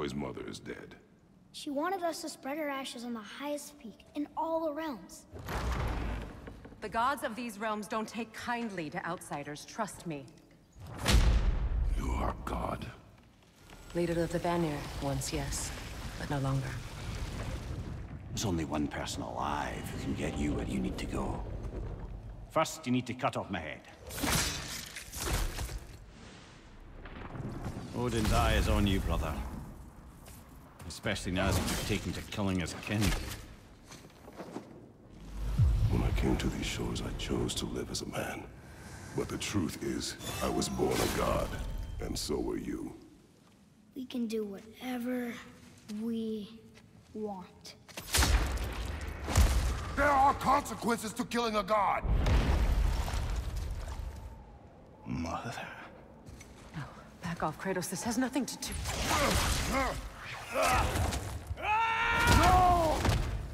boy's mother is dead. She wanted us to spread her ashes on the highest peak in all the realms. The gods of these realms don't take kindly to outsiders, trust me. You are God. Leader of the Vanir, once yes, but no longer. There's only one person alive who can get you where you need to go. First, you need to cut off my head. Odin's eye is on you, brother. Especially now that you've taken to killing his kin. When I came to these shores, I chose to live as a man. But the truth is, I was born a god, and so were you. We can do whatever we want. There are consequences to killing a god! Mother. No, back off, Kratos. This has nothing to do... No!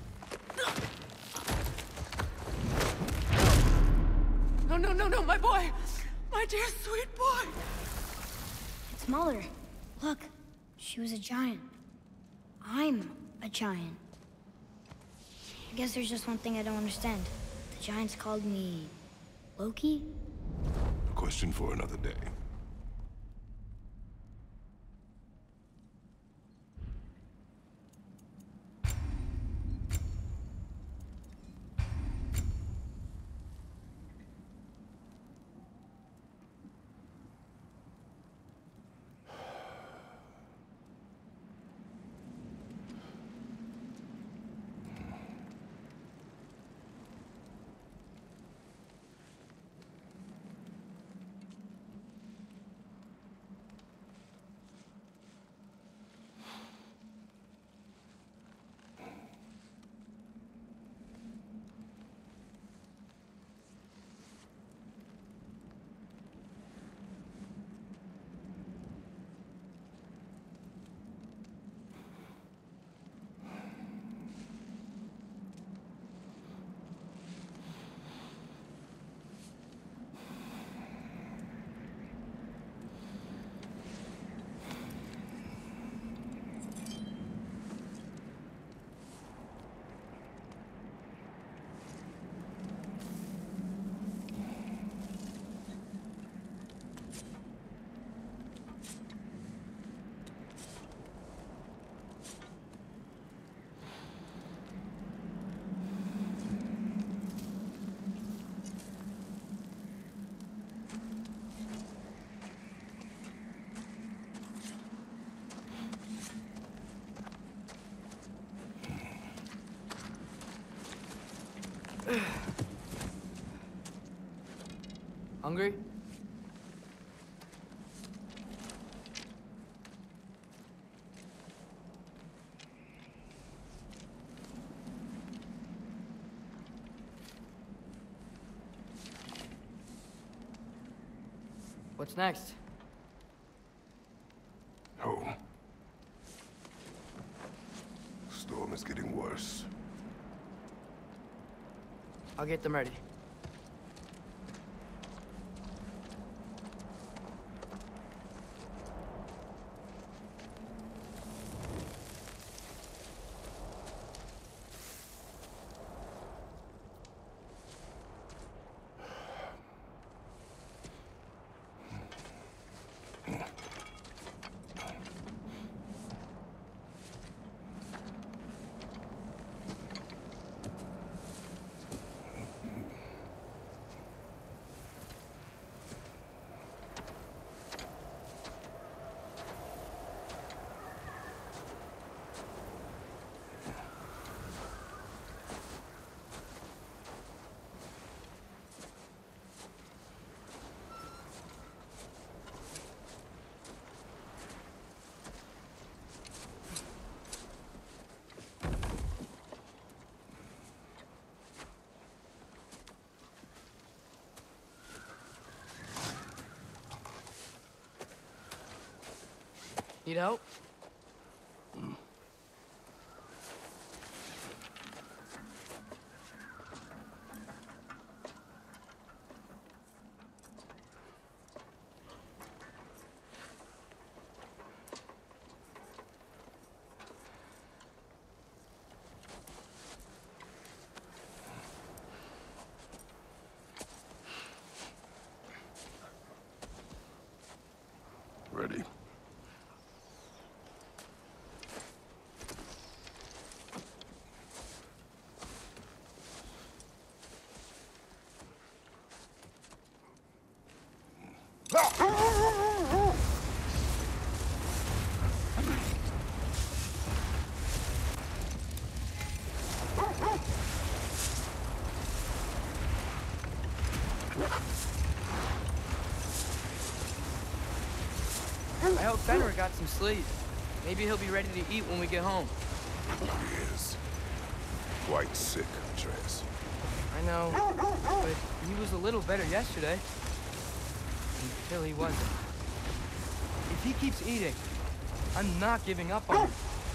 No, my boy! My dear, sweet boy! It's Mother. Look, she was a giant. I'm a giant. I guess there's just one thing I don't understand. The giants called me... Loki? A question for another day. Hungry? What's next? Home. Storm is getting worse. I'll get them ready. Need help? Ready. I hope Fenrir got some sleep. Maybe he'll be ready to eat when we get home. He is. Quite sick, Atreus. I know, but he was a little better yesterday. Until he wasn't. If he keeps eating, I'm not giving up on him.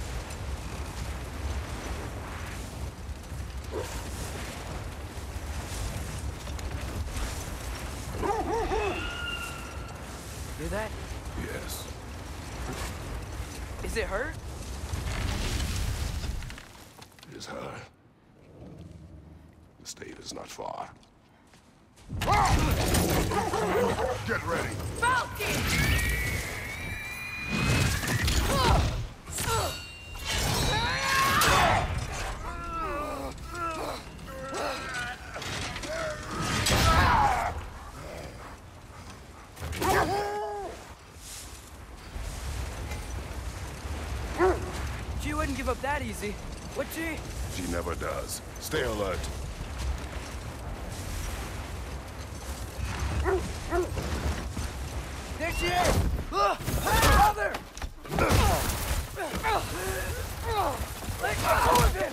Hear that? Yes. Is it her? It is her. The state is not far. Get ready. She wouldn't give up that easy, would she? She never does. Stay alert. There she is! Father! Let go of him!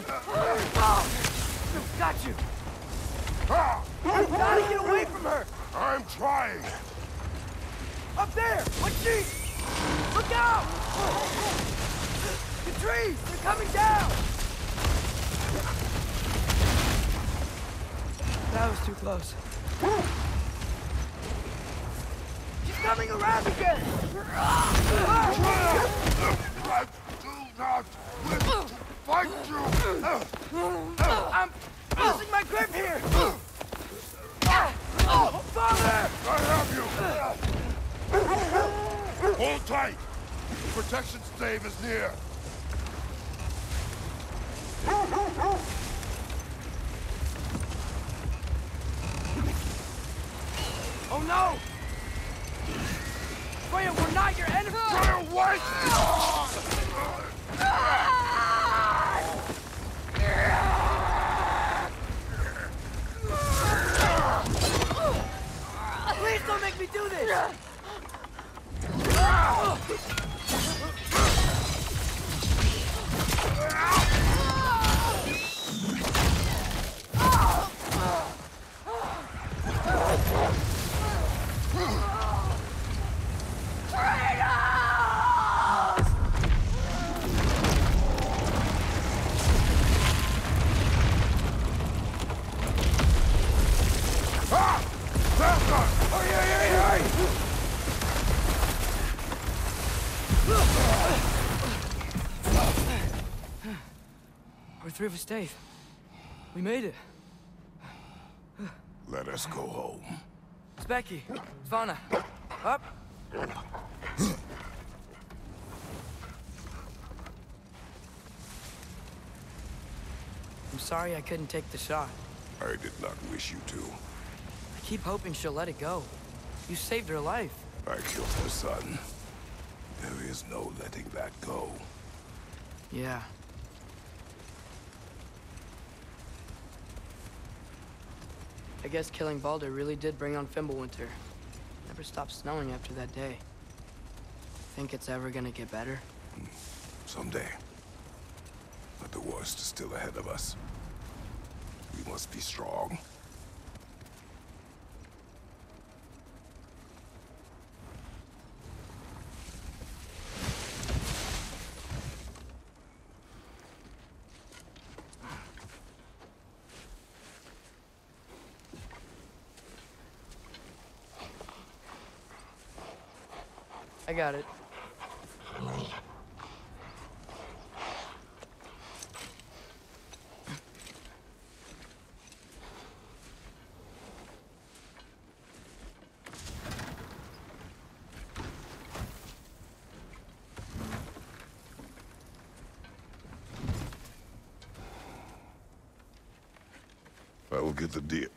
Got you! You gotta get away from her! I'm trying. Up there! What's she? Look out! The trees! They're coming down! That was too close. She's coming around again! I do not wish to fight you. I'm losing my grip here! Father! I have you. Hold tight. The protection stave is near. Oh no! Freya, we're not your enemy! Freya, wait! Please don't make me do this! We're through the stave. We made it. Let us go home. Specky, Svana, up. I'm sorry I couldn't take the shot. I did not wish you to. I keep hoping she'll let it go. You saved her life. I killed her son. There is no letting that go. Yeah. I guess killing Baldur really did bring on Fimbulwinter. Never stopped snowing after that day. Think it's ever gonna get better? Someday. But the worst is still ahead of us. We must be strong. I got it. get the deer.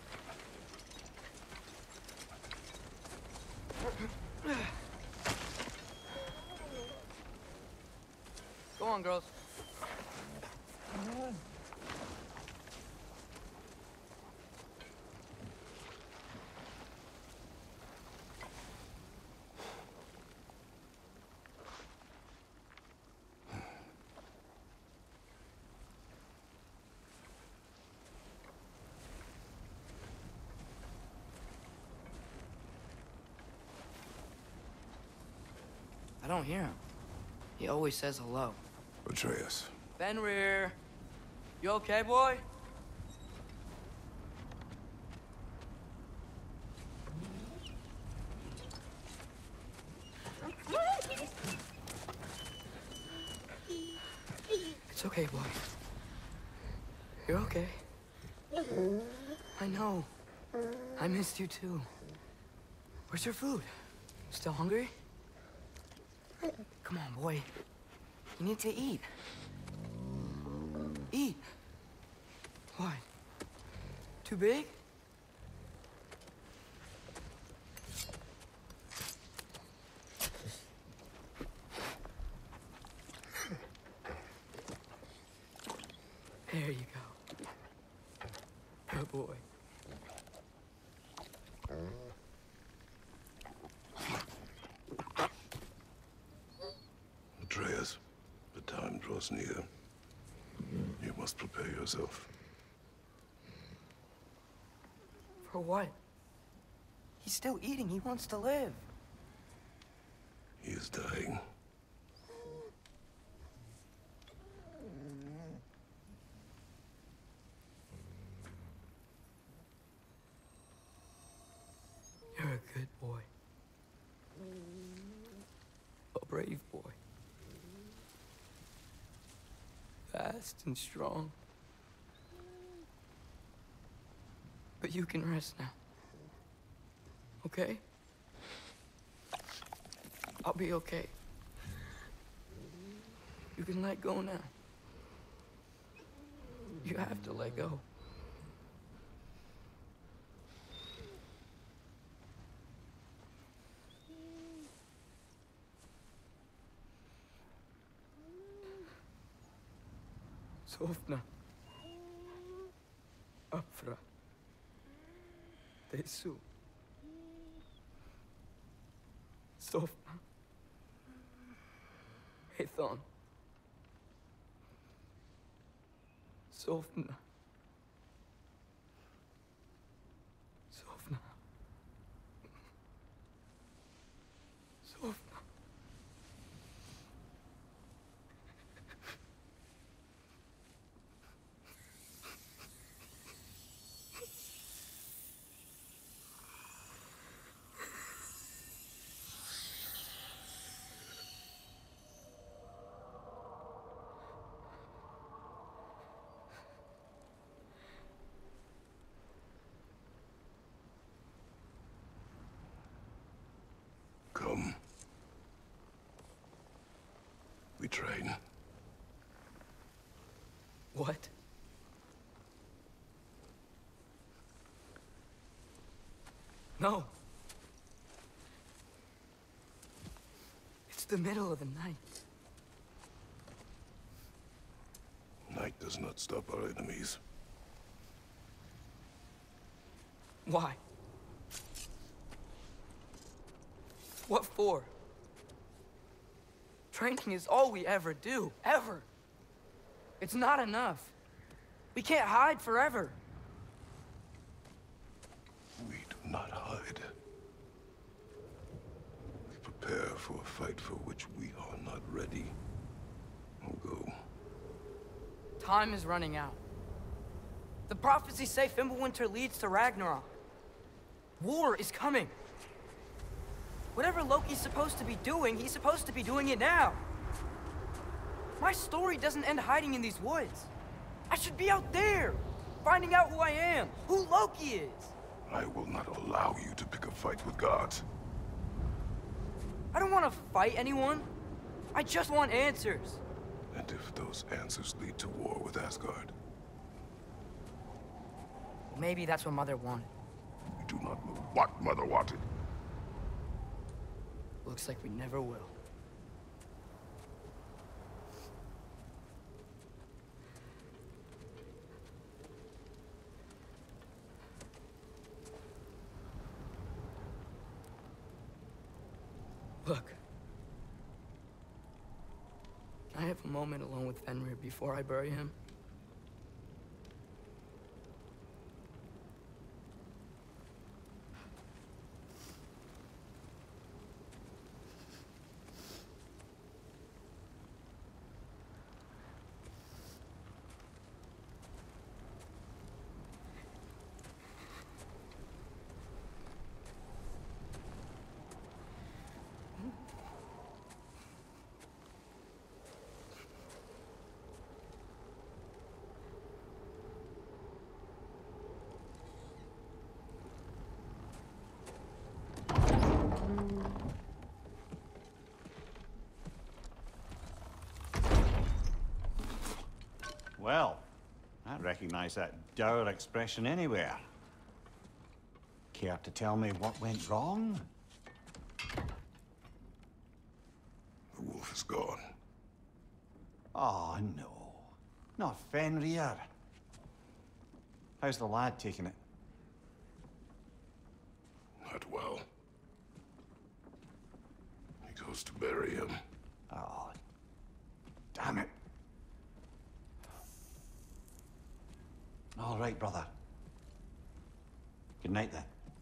Go on, girls. I don't hear him. He always says hello. Atreus. Fenrir, you okay, boy? It's okay, boy. You're okay. I know. I missed you too. Where's your food? Still hungry? Come on, boy. You need to eat. Eat. What? Too big? There you go. Good boy. Atreus, the time draws near. You must prepare yourself. For what? He's still eating. He wants to live. He is dying. You're a good boy. A brave boy. Fast and strong. But you can rest now. Okay? I'll be okay. You can let go now. You have to let go. Sofna. Afra. Tesu. Sofna. Hathon. Sofna. Sofna. Sofna. Come. We train. What? No. It's the middle of the night. Night does not stop our enemies. Why? What for? Training is all we ever do, ever. It's not enough. We can't hide forever. We do not hide. We prepare for a fight for which we are not ready. Go. Time is running out. The prophecies say Fimbulwinter leads to Ragnarok. War is coming. Whatever Loki's supposed to be doing, he's supposed to be doing it now. My story doesn't end hiding in these woods. I should be out there, finding out who I am, who Loki is. I will not allow you to pick a fight with gods. I don't want to fight anyone. I just want answers. And if those answers lead to war with Asgard? Maybe that's what Mother wanted. We do not know what Mother wanted. Looks like we never will. Look. Can I have a moment alone with Fenrir before I bury him? Well, I recognize that dour expression anywhere. Care to tell me what went wrong? The wolf is gone. Oh, no. Not Fenrir. How's the lad taking it? Not well. He goes to bury him. Oh, damn it. All right, brother. Good night, then.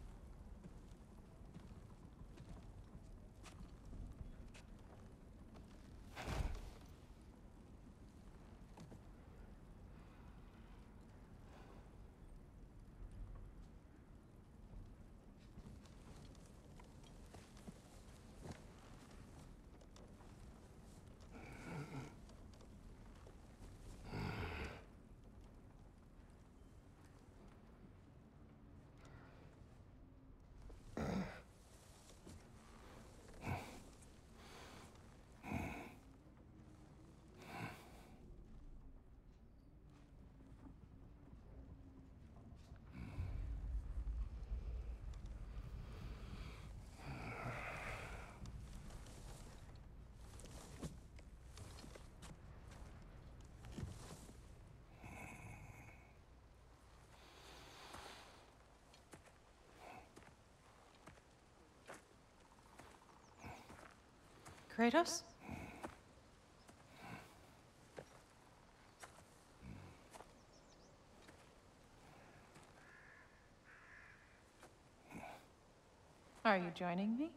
Kratos? Are you joining me?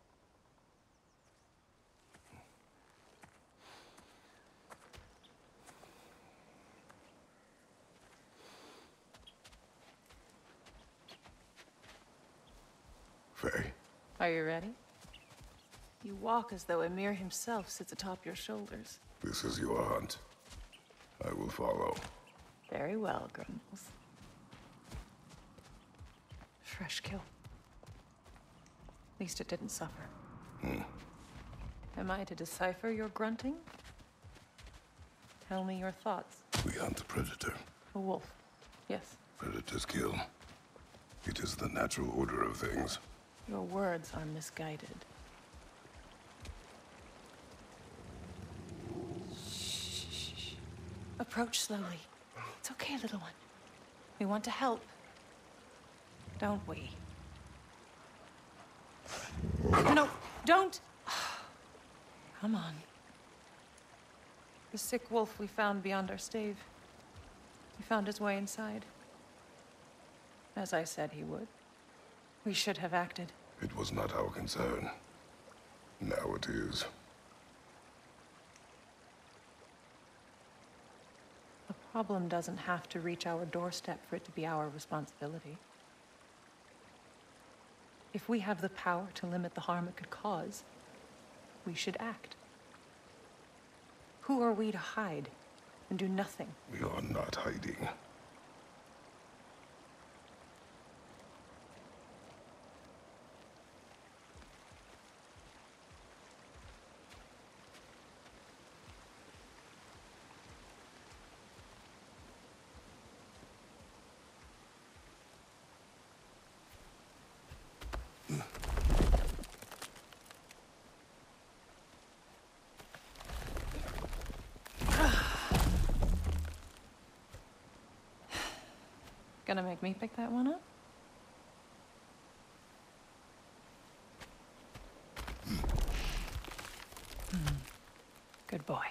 Faye. Are you ready? You walk as though Emir himself sits atop your shoulders. This is your hunt. I will follow. Very well, Grumbles. Fresh kill. At least it didn't suffer. Am I to decipher your grunting? Tell me your thoughts. We hunt a predator. A wolf. Yes. Predators kill. It is the natural order of things. Your words are misguided. Shh. Approach slowly. It's okay, little one. We want to help. Don't we? No, don't! Come on. The sick wolf we found beyond our stave. He found his way inside. As I said he would. We should have acted. It was not our concern. Now it is. The problem doesn't have to reach our doorstep for it to be our responsibility. If we have the power to limit the harm it could cause, we should act. Who are we to hide and do nothing? We are not hiding. Gonna make me pick that one up? Good boy.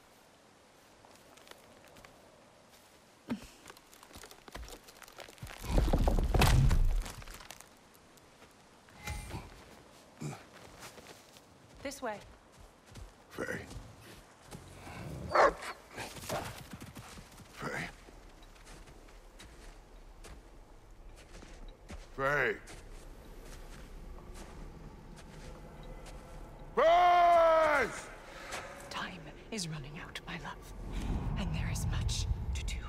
This way. Faye. Faye. Faye! Faye! Time is running out, my love. And there is much to do.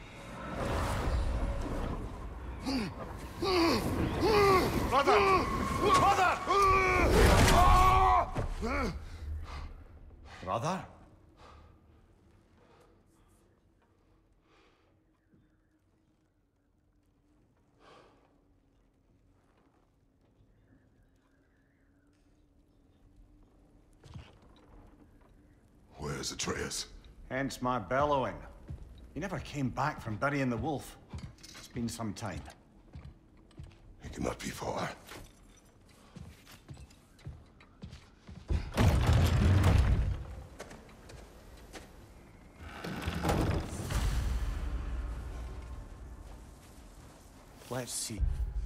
Brother! Brother! Brother? Where's Atreus? Hence my bellowing. He never came back from burying the wolf. It's been some time. He cannot be far. Let's see.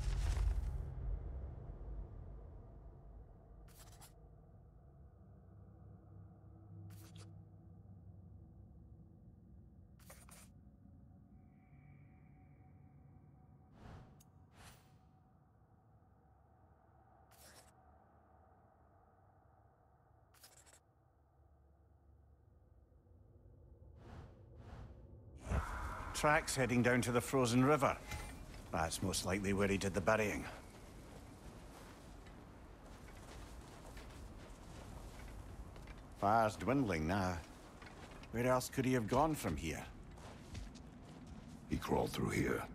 Tracks heading down to the frozen river. That's most likely where he did the burying. Fire's dwindling now. Where else could he have gone from here? He crawled through here.